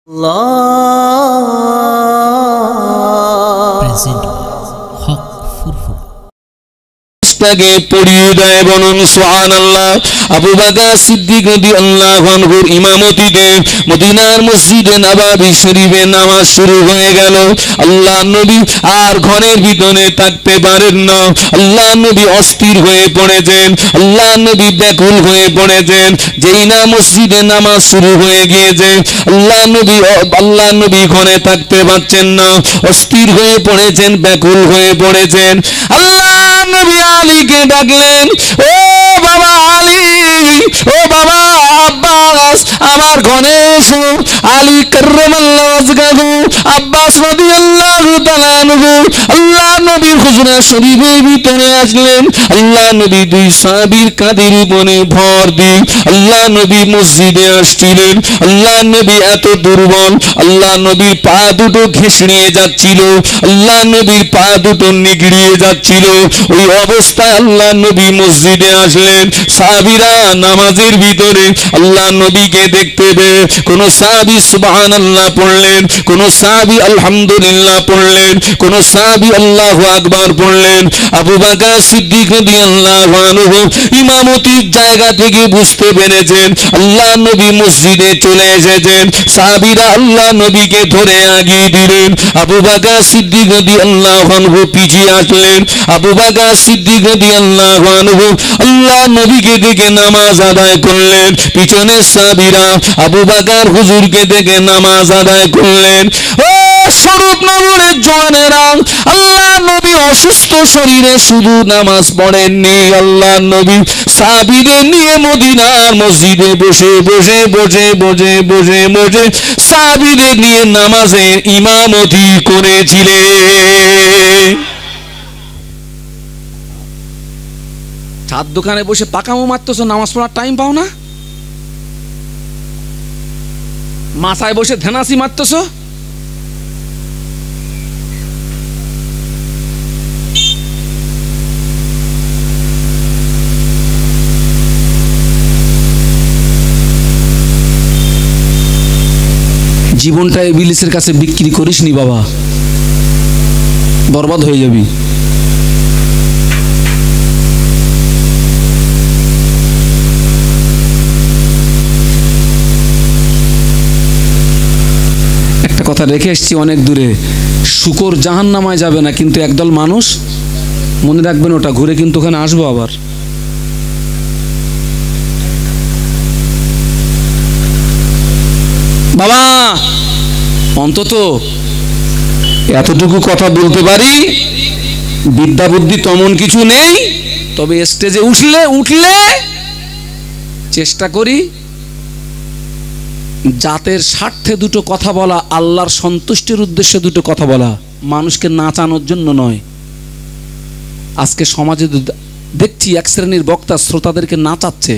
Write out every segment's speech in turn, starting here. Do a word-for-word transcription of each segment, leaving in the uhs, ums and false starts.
Present হক ফুরফুর তাকে পড়িয়ে দেয় বলুন সুবহানাল্লাহ। আবু বকর সিদ্দিক রাদিয়াল্লাহু আনহুর ইমামতিতে মদিনার মসজিদে নববী শরীফে নামাজ শুরু হয়ে গেল। আল্লাহ নবী আর ঘরের ভিতরে থাকতে পারেন না। আল্লাহ নবী অস্থির হয়ে পড়েছেন, আল্লাহ নবী ব্যাকুল হয়ে পড়েছেন। যেই না মসজিদে নামাজ শুরু হয়ে গিয়েছে, আল্লাহ নবী আল্লাহ নবী ঘরে থাকতে পারছেন না, অস্থির হয়ে পড়েছেন, ব্যাকুল হয়ে পড়েছেন। আল্লাহ নবী আলীকে ডাকলেন, ও বাবা আলী, ও বাবা আব্বাস, আমার ঘরে এসো। আলী কাররামাল্লাহু ওয়াজহাহু, আব্বাস রাদিয়াল্লাহু তাআলা আনহু আল্লাহ নবীর হুজরা শরীফের ভিতরে আসলেন। আল্লাহ নবী দুই সাহাবীর কাঁধের উপরে ভর দিয়ে আল্লাহ নবী মসজিদে আসছিলেন। আল্লাহ নবী এত দুর্বল, আল্লাহ নবীর পা দুটো ঘেঁষড়িয়ে যাচ্ছিল, আল্লাহ নবীর পা দুটো নিগড়িয়ে যাচ্ছিল। ওই অবস্থায় আল্লাহ নবী মসজিদে আসলেন। সাহাবীরা নামাজের ভিতরে আল্লাহ নবীকে দেখতে পেয়ে কোন সাহাবী সুবহানাল্লাহ পড়লেন, কোন সাহাবী আলহামদুলিল্লাহ পড়লেন, কোন সাহাবী আল্লাহু আকবার পড়লেন। আবু বকর সিদ্দিক রাদিয়াল্লাহু আনহু ইমামতির জায়গা থেকে বুঝতে পেরেছেন আল্লাহ নবী মসজিদে চলে এসেছেন। সাহাবীরা আল্লাহ নবীকে ধরে আগিয়ে দিলেন। আবু বকর সিদ্দিক রাদিয়াল্লাহু আনহু পিছিয়ে আসলেন। আবু বকর সিদ্দিক রাদিয়াল্লাহু আনহু আল্লাহ নবীকে দেখে নামাজ আদায় করলেন। পিছনের সাহাবীরা আবু বকর হুজুরকে দেখে নামাজ আদায় করলেন। ও স্বরূপনগরের জওয়ানেরা, আল্লাহ নবী অসুস্থ শরীরে শুধু নামাজ পড়েননি, আল্লাহ নবী সাহাবীদের নিয়ে মদিনার মসজিদে বসে বসে বসে বসে বসে বসে সাহাবীদের নিয়ে নামাজের ইমামতি করেছিলেন। চার দোকানে বসে পাকামো মারতেছ, নামাজ পড়ার টাইম পাও না? মাথায় বসে ধ্যানাসি মারতেছ। জীবনটা ইবলিসের কাছে বিক্রি করিসনি বাবা, বরবাদ হয়ে যাবি। একটা কথা রেখে এসছি অনেক দূরে, শুকর জাহান্নামায় যাবে না, কিন্তু একদল মানুষ, মনে রাখবেন ওটা, ঘুরে কিন্তু ওখানে আসবো আবার। বাবা অন্তত এতটুকু কথা বলতে পারি, বিদ্যা বুদ্ধি তেমন কিছু নেই, তবে স্টেজে উঠলে উঠলে চেষ্টা করি জাতের স্বার্থে দুটো কথা বলা, আল্লাহর সন্তুষ্টির উদ্দেশ্যে দুটো কথা বলা, মানুষকে নাচানোর জন্য নয়। আজকে সমাজে দেখছি এক শ্রেণীর বক্তা শ্রোতাদেরকে নাচাচ্ছে।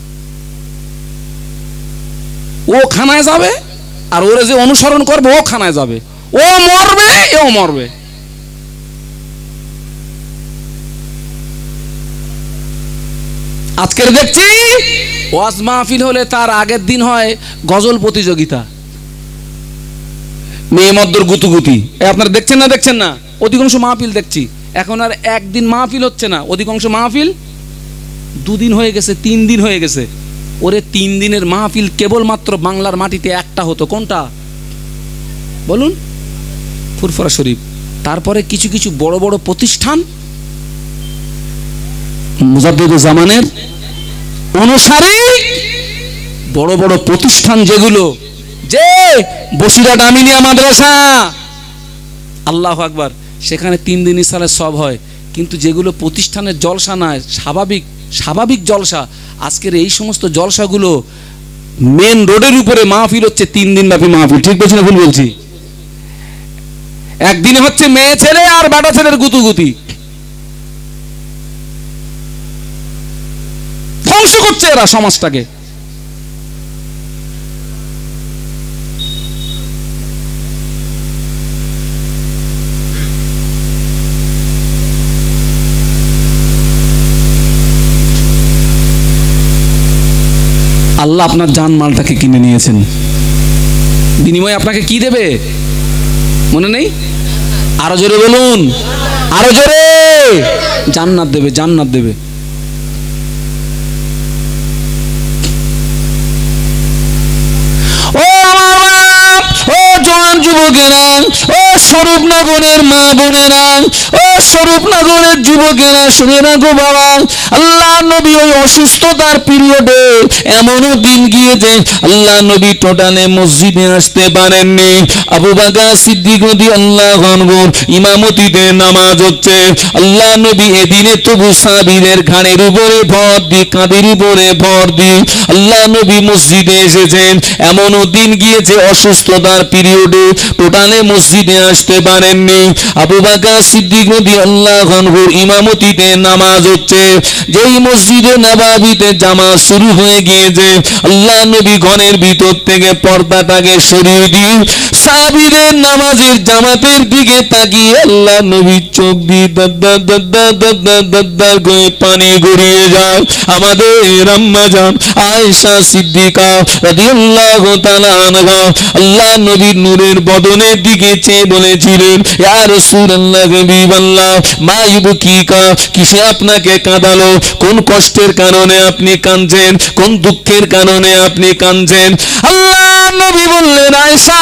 ও খানায় যাবে আর ওরে যে অনুসরণ করবে ও খানায় যাবে, ও মরবে এও মরবে। আজকের দেখছি ওয়াজ মাহফিল হলে তার আগের দিন হয় গজল প্রতিযোগিতা, মেয়ে মদ্দর গুতুগুতি। আপনারা দেখছেন না দেখছেন না? অধিকাংশ মাহফিল দেখছি এখন আর একদিন মাহফিল হচ্ছে না, অধিকাংশ মাহফিল দুদিন হয়ে গেছে, তিন দিন হয়ে গেছে। ওরে তিন দিনের মাহফিল কেবলমাত্র বাংলার মাটিতে একটা হতো, কোনটা বলুন? ফুরফুরা শরীফ। তারপরে কিছু কিছু বড় বড় প্রতিষ্ঠান মুজাদ্দিদুল জামানের অনুসারী বড় বড় প্রতিষ্ঠান, যেগুলো যে বসিরহাট আমিনিয়া মাদ্রাসা, আল্লাহু আকবার, সেখানে তিন দিন ইসালে সব হয়, কিন্তু যেগুলো প্রতিষ্ঠানের জলসা নয়, স্বাভাবিক স্বাভাবিক জলসা, আজকের এই সমস্ত জলসাগুলো মেন রোডের উপরে মাহফিল হচ্ছে, তিন দিন ব্যাপী মাহফিল। ঠিক বলছি না ভুল বলছি? একদিনে হচ্ছে মেয়ে ছেলে আর বেটা ছেলের গুতুগুতি, ধ্বংস করছে এরা সমাজটাকে। আল্লাহ আপনার জান মালটাকে কিনে নিয়েছেন, বিনিময়ে আপনাকে কি দেবে মনে নেই? আরো জোরে বলুন, আরো জোরে। জান্নাত দেবে, জান্নাত দেবে। ও আমার বাপ, ও জওয়ান যুবকেরা, ও স্বরূপনগরের মা বোনেরা, ও স্বরূপনগরের যুবকেরা, শুনে রাখো বাবা, আল্লাহ নবী ওই অসুস্থতার পিরিয়ডে এমনও দিন গিয়েছে আল্লাহ নবী টোটালে মসজিদে আসতে পারেননি। আবু বকর সিদ্দিক রাদিয়াল্লাহু আনহুর ইমামতিতে নামাজ হচ্ছে। আল্লাহ নবী এদিনে তবু সাহাবীদের ঘাড়ের উপরে ভর দি, কাঁধের উপরে ভর দি আল্লাহ নবী মসজিদে এসেছেন। এমনও দিন গিয়েছে অসুস্থতার পিরিয়ডে টোটালে মসজিদে আসতে পারেননি। আবু বকর সিদ্দিক রাদিয়াল্লাহু আনহুর ইমামতিতে নামাজ হচ্ছে। যেই মসজিদে নববীতে জামাত শুরু হয়ে গিয়েছে আল্লাহ নবী ঘরের ভিতর থেকে পর্দাটাকে সরিয়ে দিয়ে সাহাবীদের নামাজের জামাতের দিকে তাকিয়ে আল্লাহ নবী চোখ দিয়ে দাদা দাদা দাদা দাদা করে পানি গড়িয়ে যায়। আমাদের আম্মা জান আয়েশা সিদ্দিকা রাদিয়াল্লাহু তাআলা আনহা আল্লাহ নবীর নূরের বদনের দিকে চেয়ে বলেছিলেন, ইয়া রাসূলুল্লাহ, হাবিবাল্লাহ, মা ইবকিকা, কিসে আপনাকে কাঁদালো? কোন কষ্টের কারণে আপনি কাঁদছেন? কোন দুঃখের কারণে আপনি কাঁদছেন? আল্লাহ নবী বললেন, আয়েশা,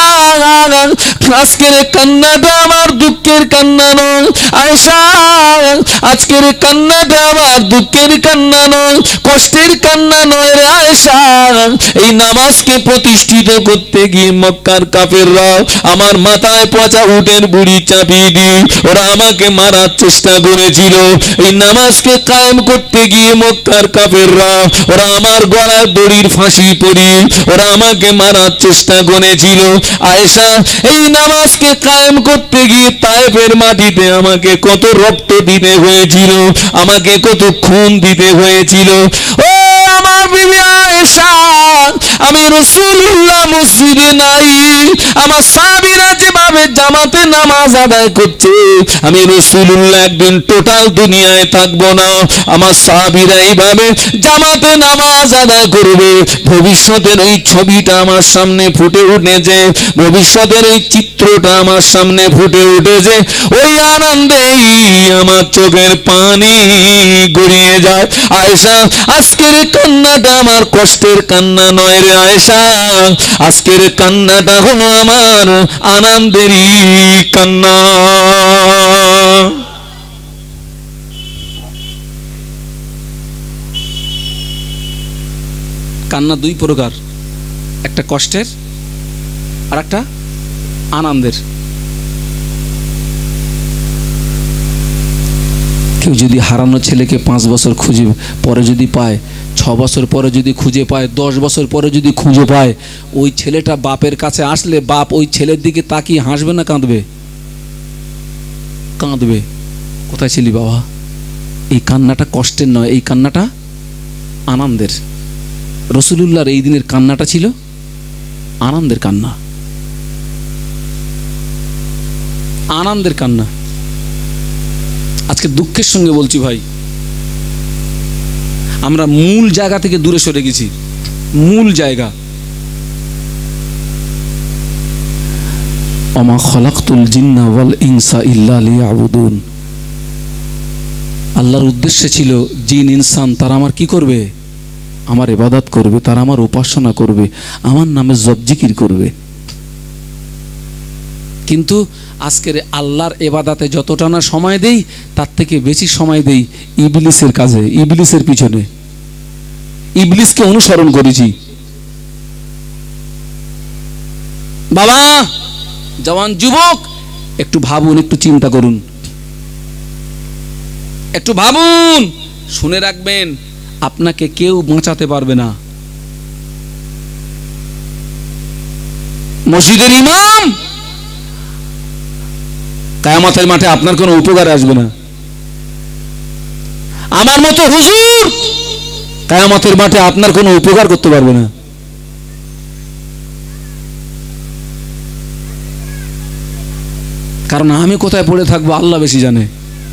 আজকের কান্নাটা আমার দুঃখের কান্না নয়। আয়েশা, আজকের কান্নাটা আমার দুঃখের কান্না নয়, কষ্টের কান্না নয় রে আয়েশা। এই নামাজকে প্রতিষ্ঠিত করতে গিয়ে মক্কার কাফেররা আমার মাথায় পচা উটের বুড়ি চাপিয়ে দিয়ে ওরা আমাকে মারার চেষ্টা করেছিল। এই নামাজকে কায়েম করতে গিয়ে মক্কার কাফেররা ওরা আমার গলায় দড়ির ফাঁসি পরিয়ে ওরা আমাকে মারার চেষ্টা করেছিল। আয়েশা, এই নামাজকে কায়েম করতে গিয়ে তায়েফের মাটিতে আমাকে কত রক্ত দিতে হয়েছিল, আমাকে কত খুন দিতে হয়েছিল। ও আমার বিবি আয়েশা, আমি রাসূলুল্লাহ মসজিদে নাই, আমার সাহাবীরা যেভাবে জামাতে নামাজ আদায় করছে, আমি রাসূলুল্লাহ একদিন টোটাল দুনিয়ায় থাকবো না, আমার সাহাবীরা এইভাবে জামাতে নামাজ আদায় করবে। ভবিষ্যতের ওই ছবিটা আমার সামনে ফুটে উঠেছে, ভবিষ্যতের ওই চিত্রটা আমার সামনে ফুটে উঠেছে। ওই আনন্দেই আমার চোখের পানি গড়িয়ে যায়। আয়েশা, আজকের কান্নাটা আমার কষ্টের কান্না নয় রে আয়েশা, আজকের কান্নাটা হলো আমার আনন্দেরই কান্না। কান্না দুই প্রকার, একটা কষ্টের আর একটা আনন্দের। কেউ যদি হারানো ছেলেকে পাঁচ বছর খুঁজে পরে যদি পায়, ছ বছর পরে যদি খুঁজে পায়, দশ বছর পরে যদি খুঁজে পায়, ওই ছেলেটা বাপের কাছে আসলে বাপ ওই ছেলের দিকে তাকিয়ে হাসবে না কাঁদবে? কাঁদবে। কোথায় ছিলি বাবা? এই কান্নাটা কষ্টের নয়, এই কান্নাটা আনন্দের। রাসূলুল্লাহর এই দিনের কান্নাটা ছিল আনন্দের কান্না, আনন্দের কান্না। আজকে দুঃখের সঙ্গে বলছি ভাই, আমরা মূল জায়গা থেকে দূরে সরে গেছি। মূল জায়গা, ওমা খলাকতুল জিন্না ওয়াল ইনসা ইল্লা লিয়াবুদুন। আল্লাহর উদ্দেশ্য ছিল জিন ইনসান তারা আমার কি করবে? আমার ইবাদত করবে, তারা আমার উপাসনা করবে, আমার নামে জপ জিকির করবে। কিন্তু আজকের আল্লাহর ইবাদতে যতটা না সময় দেই, তার থেকে বেশি সময় দেই ইবলিসের কাজে, ইবলিসের পিছনে, ইবলিসকে অনুসরণ করেছি। বাবা, জওয়ান যুবক, একটু ভাবুন, একটু চিন্তা করুন, একটু ভাবুন। শুনে রাখবেন, আপনাকে কেউ বাঁচাতে পারবে না। মসজিদের ইমাম কিয়ামতের মাঠে আপনার কোনো উপকার আসবে না। আমার মতো হুজুর কিয়ামতের মাঠে আপনার কোনো উপকার করতে পারবে না। কারণ আমি কোথায় পড়ে থাকবো আল্লাহ বেশি জানে।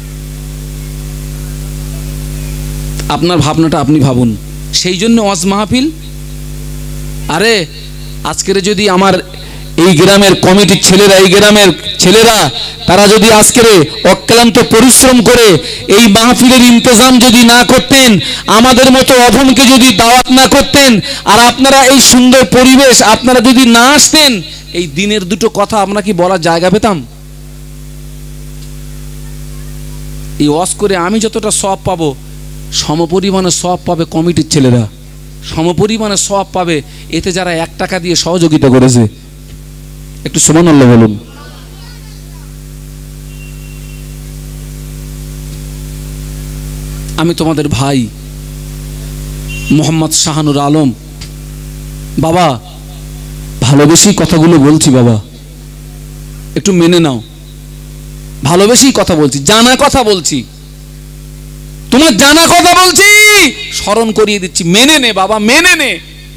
আপনার ভাবনাটা আপনি ভাবুন। সেই জন্য ওয়াজ মাহফিল। আরে আজকের যদি আমার এই গ্রামের কমিটির ছেলেরা, এই গ্রামের ছেলেরা তারা যদি আজকের অক্লান্ত পরিশ্রম করে এই মাহফিলের ইন্তজাম যদি না করতেন, আমাদের মতো অধমকে যদি দাওয়াত না করতেন, আর আপনারা এই সুন্দর পরিবেশ আপনারা যদি না আসতেন, এই দিনের দুটো কথা আমরা কি বলার জায়গা পেতাম? এই ওয়াজ করে আমি যতটা সওয়াব পাবো, সমপরিমাণে সওয়াব পাবে কমিটির ছেলেরা, সমপরিমাণে সওয়াব পাবে এতে যারা এক টাকা দিয়ে সহযোগিতা করেছে। একটু সুবহানাল্লাহ বলুন। আমি তোমাদের ভাই মোহাম্মদ শাহানুর আলম, বাবা ভালোবেসেই কথাগুলো বলছি, বাবা একটু মেনে নাও, ভালোবেসেই কথা বলছি, জানা কথা বলছি, তোমার জানা কথা বলছি, স্মরণ করিয়ে দিচ্ছি, মেনে নে বাবা, মেনে নে।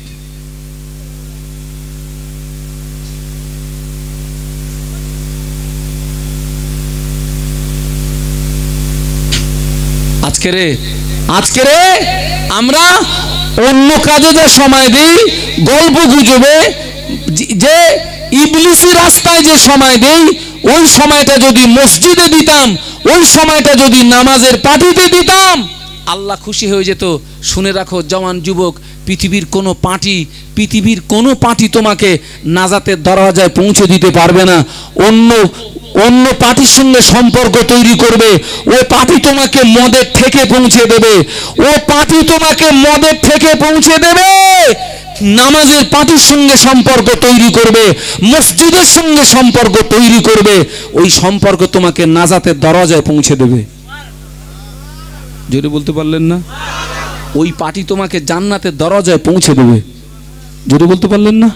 আজকে রে আজকে রে আমরা অন্য কাজে যে সময় দিই, গল্প গুজবে, যে ইবলিসি রাস্তায় যে সময় দেই, ওই সময়টা যদি মসজিদে দিতাম, ওই সময়টা যদি নামাজের পার্টিতে দিতাম, আল্লাহ খুশি হয়ে যেত। শুনে রাখো জওয়ান যুবক, পৃথিবীর কোনো পার্টি, পৃথিবীর কোনো পার্টি তোমাকে নাজাতের দরওয়াজায় পৌঁছে দিতে পারবে না। অন্য অন্য পার্টির সঙ্গে সম্পর্ক তৈরি করবে, ও পার্টি তোমাকে মদের থেকে পৌঁছে দেবে, ও পার্টি তোমাকে মদের থেকে পৌঁছে দেবে। নামাজের পার্টির সঙ্গে সম্পর্ক তৈরি করবে, মসজিদের সঙ্গে সম্পর্ক তৈরি করবে, ওই সম্পর্ক তোমাকে নাজাতের দরওয়াজায় পৌঁছে দেবে। জোরে বলতে পারলেন না? ওই পার্টি তোমাকে জান্নাতের দরওয়াজায় পৌঁছে দেবে। জোরে বলতে পারলেন না?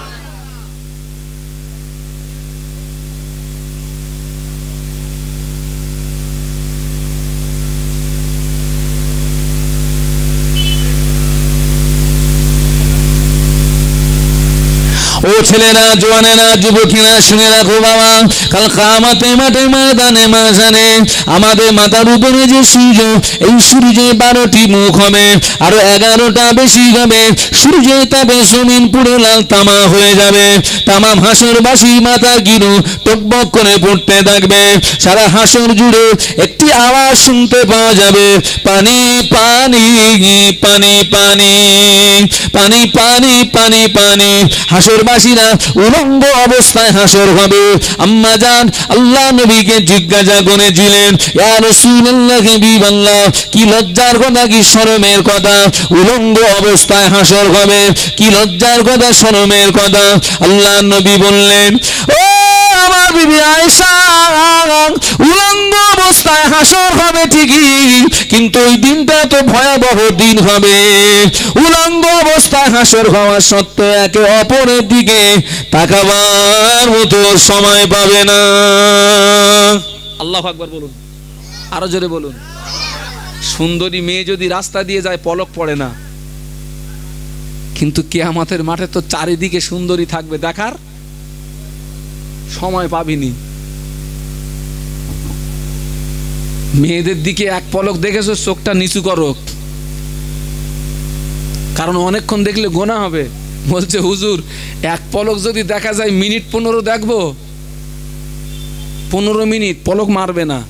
ও ছেলেরা, জওয়ানেরা, যুবকেরা, শুনে রাখো বাবা, কাল কিয়ামতে মাঠে ময়দানে মাঝানে আমাদের মাথার উপরে যে সূর্য, এই সূর্যে বারোটি মুখ হবে, আরো এগারোটা বেশি হবে। সূর্যের তাপে জমিন পুরো লাল তামা হয়ে যাবে। তামাম হাসরবাসী মাথা গিরু টকবক করে পড়তে থাকবে। সারা হাসর জুড়ে একটি আওয়াজ শুনতে পাওয়া যাবে, পানি পানি পানি পানি পানি পানি পানি পানি। হাসরবাসীরা উলঙ্গ অবস্থায় হাসর হবে। আম্মা জান আল্লাহ নবীকে জিজ্ঞাসা করেছিলেন, ইয়া রাসূলুল্লাহ, হাবিবাল্লাহ, কি লজ্জার কথা, কি শরমের কথা, উলঙ্গ অবস্থায় হাসর হবে, কি লজ্জার কথা, শরমের কথা? আল্লাহ নবী বললেন, ও আমার বিবি আয়েশা, উলঙ্গ অবস্থায় হাসর হবে ঠিকই, কিন্তু ওই দিনটা তো ভয়াবহ দিন হবে। উলঙ্গ অবস্থায় হাসর হওয়া সত্ত্বেও একে অপরের দিকে তাকাবার মতো সময় পাবে না। আল্লাহু আকবার বলুন, আরো জোরে বলুন। সুন্দরী মেয়ে যদি রাস্তা দিয়ে যায় পলক পড়ে না, কিন্তু কিয়ামতের মাঠে তো চারিদিকে সুন্দরী থাকবে, দেখার সময় পাবিনি। মেয়েদের দিকে এক পলক দেখেছো, চোখটা নিচু করো, কারণ অনেকক্ষণ দেখলে গোনা হবে। বলছে হুজুর, এক পলক যদি দেখা যায় মিনিট পনেরো দেখবো, পনেরো মিনিট পলক মারবে না।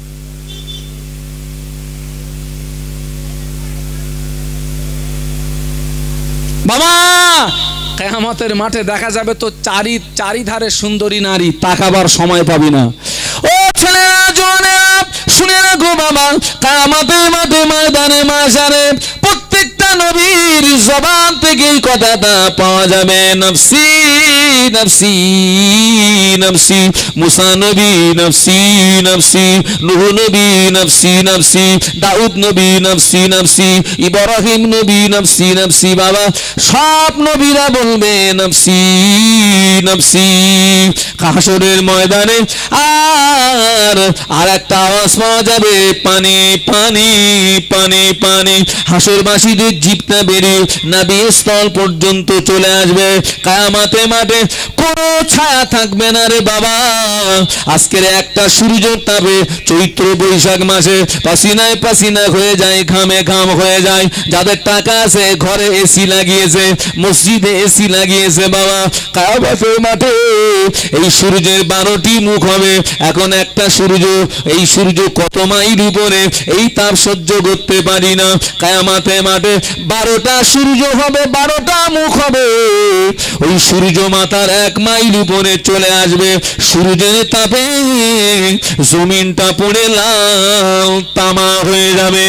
বাবা, কিয়ামতের মাঠে দেখা যাবে তো চারি চারিধারে সুন্দরী নারী, তাকাবার সময় পাবি না। ও ছেলেরা, জওয়ানেরা, শুনে রাখো বাবা, কিয়ামতের মাঠে ময়দানে মাশারে প্রত্যেকটা নবীর জবান থেকে এই কথাটা পাওয়া যাবে, নফসি নফসি নফসি। মুসা নবী নফসি নফসি, নূহ নবী নফসি নফসি, দাউদ নবী নফসি নফসি, ইব্রাহিম নবী নফসি নফসি। বাবা, সব নবীরা বলবে নফসি নফসি। হাসরের ময়দানে আর আর একটা আওয়াজ পাওয়া যাবে, পানি পানি পানি পানি। হাসরবাসীদের জিভটা বেরিয়ে নাভি স্থল পর্যন্ত চলে আসবে। কিয়ামতের মাঠে কোনো ছায়া থাকবে না, রে বাবা, আজকের একটা সূর্যের তাপে চৈত্র বৈশাখ মাসে পাসিনায় পাসিনা হয়ে যায়, ঘামে ঘাম হয়ে যায়। যাদের টাকা আছে ঘরে এসি লাগিয়েছে, মসজিদে এসি লাগিয়েছে বাবা, কাবাতের মাঠে এই সূর্যের বারোটি মুখ হবে। এখন একটা সূর্য, এই সূর্য কত মাইল উপরে, এই তাপ সহ্য করতে পারি না। কায়ামাতে মাঠে বারোটা সূর্য হবে, বারোটা মুখ হবে। ওই সূর্য মাথার এক মাইল উপরে চলে আসবে। সূর্যের তাপে জমিনটা পড়ে লাল তামা হয়ে যাবে।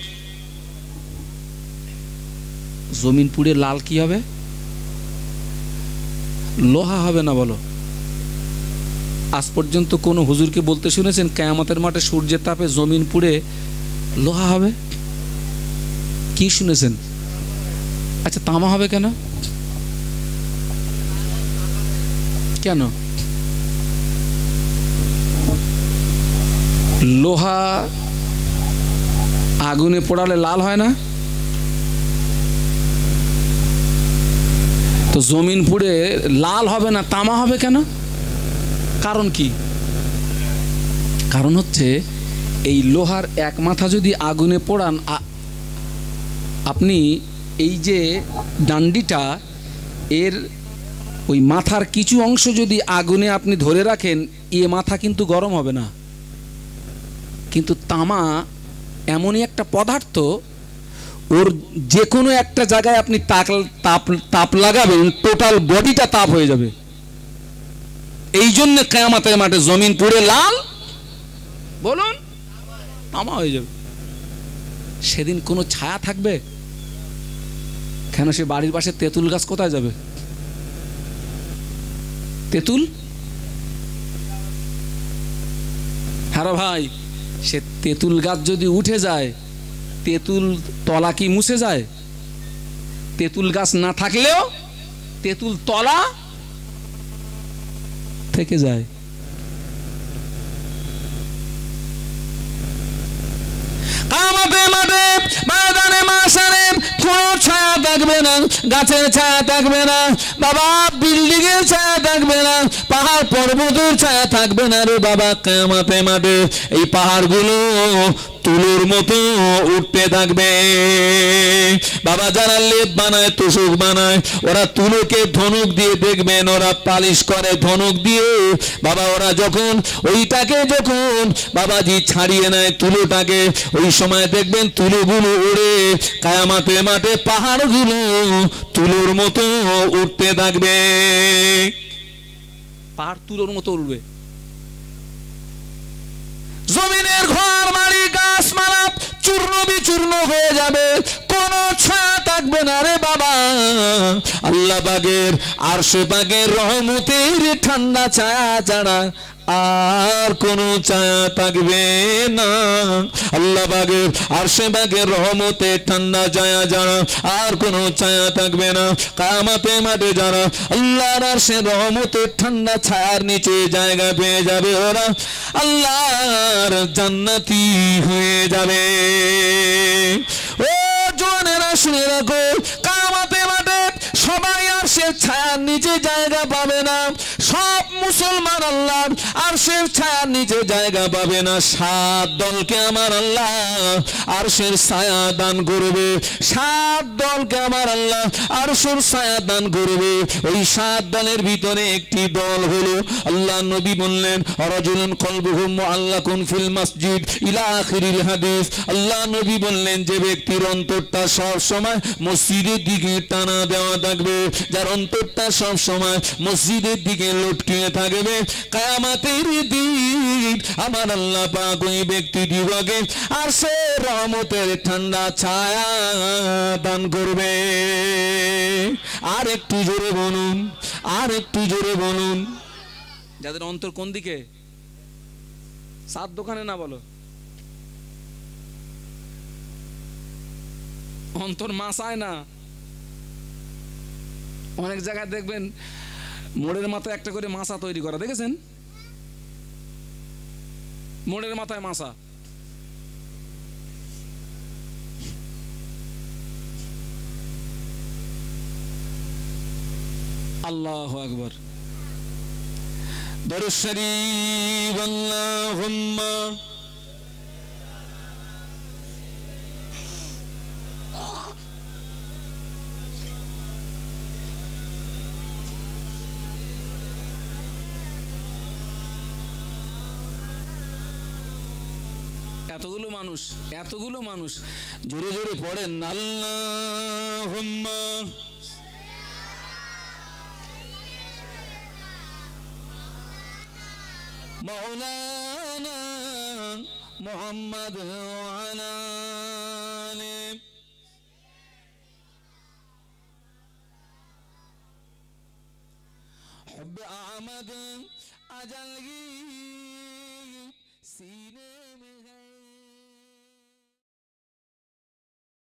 জমিন পুড়ে লাল কি হবে? লোহা হবে না বলো? আজ পর্যন্ত কোন হুজুরকে বলতে শুনেছেন কিয়ামতের মাঠে সূর্যের তাপে জমিন পুড়ে লোহা হবে? কি শুনেছেন? আচ্ছা, তামা হবে কেন? কেন? লোহা আগুনে পোড়ালে লাল হয় না? তো জমিন পুড়ে লাল হবে না, তামা হবে কেন? কারণ কি? কারণ হচ্ছে এই লোহার এক মাথা যদি আগুনে পোড়ান, আপনি এই যে ডান্ডিটা, এর ওই মাথার কিছু অংশ যদি আগুনে আপনি ধরে রাখেন, এ মাথা কিন্তু গরম হবে না। কিন্তু তামা এমনই একটা পদার্থ, ওর যে কোনো একটা জায়গায় আপনি তাপ তাপ তাপ লাগাবেন, টোটাল বডিটা তাপ হয়ে যাবে। এই জন্য কিয়ামতের মাঠে জমিন পুড়ে লাল, বলুন, তামা হয়ে যাবে। সেদিন কোনো ছায়া থাকবে কেন? সে বাড়ির পাশে তেঁতুল গাছ কোথায় যাবে? তেঁতুল, হ্যাঁ ভাই, সে তেঁতুল গাছ যদি উঠে যায়, তেঁতুল তলা কি মুছে যায়? তেঁতুল গাছ না থাকলেও তেঁতুল তলা থেকে যায়। কামতে মাঠে ময়দানে মাশারে কোনো ছায়া থাকবে না, গাছের ছায়া থাকবে না বাবা, বিল্ডিং এর ছায়া থাকবে না, পাহাড় পর্বতের ছায়া থাকবে না রে বাবা। কিয়ামতে মাঠে এই পাহাড়গুলো তুলোর মতো উঠতে থাকবে বাবা। যারা লেপ বানায়, তোষক বানায়, ওরা তুলোকে ধনুক দিয়ে দেখবেন, ওরা পালিশ করে ধনুক দিয়ে বাবা। ওরা যখন ওইটাকে যখন বাবাজি ছাড়িয়ে নেয় তুলোটাকে, ওই সময় দেখবেন তুলোগুলো উড়ে কিয়ামতের মাঠে পাহাড়গুলো তুলোর মতো উঠতে থাকবে। পাহাড় তুলোর মতো উঠবে। জমিনের ঘর বাড়ি গাছমালা চূর্ণ বিচূর্ণ হয়ে যাবে, কোনো ছায়া থাকবে না রে বাবা। আল্লাহ পাকের আরশে পাকের রহমতের ঠান্ডা ছায়া ছাড়া আর কোনো ছায়া থাকবে না। আল্লাহ পাকের আরশে পাকের রহমতের ঠান্ডা ছায়া ছাড়া আর কোনো ছায়া থাকবে না। কিয়ামতের মাঠে যারা আল্লাহর আরশের রহমতের ঠান্ডা ছায়ার নিচে জায়গা পেয়ে যাবে, ওরা আল্লাহর জান্নাতি হয়ে যাবে। ও জওয়ানেরা শুনে রাখো, কিয়ামতের মাঠে সবাই আরশের ছায়ার নিচে জায়গা পাবে না। সব মুসলমান আল্লাহর আরশের ছায়ার নিচে জায়গা পাবে না। সাত দলকে আমার আল্লাহ আরশের ছায়া দান করবে। সাত দলকে আমার আল্লাহ আরশের ছায়া দান করবে। ওই সাত দলের ভিতরে একটি দল হলো, আল্লাহ নবী বললেন, রাজুলুন কলবুহু মুআল্লাকুন ফিল মসজিদ ইলা আখিরিল হাদিস। আল্লাহ নবী বললেন, যে ব্যক্তির অন্তরটা সব সময় মসজিদের দিকে টানা দেওয়া থাকবে, যার অন্তরটা সব সময় মসজিদের দিকে লটকিয়ে থাকবে, কিয়ামতের দিন আমার আল্লাহ পাক ওই ব্যক্তি দিবকে আরশের রহমতের ঠান্ডা ছায়া দান করবে। আর একটু জোরে বলুন, আর একটু জোরে বলুন। যাদের অন্তর কোন দিকে? সাত দোকানে না, বলো অন্তর মাসায় না। অনেক জায়গায় দেখবেন মোড়ের মাথায় একটা করে মাছা তৈরি করা, দেখেছেন? মোড়ের মাথায় মাছা। আল্লাহু আকবার। দরুদ শরীফ আল্লাহুম্মা এতগুলো মানুষ এতগুলো মানুষ জোরে জোরে পড়েন আল্লাহুম্মা মাওলানা মুহাম্মদ ওয়া আলা আলি হুব্বে আহমদ আজলগি সিনে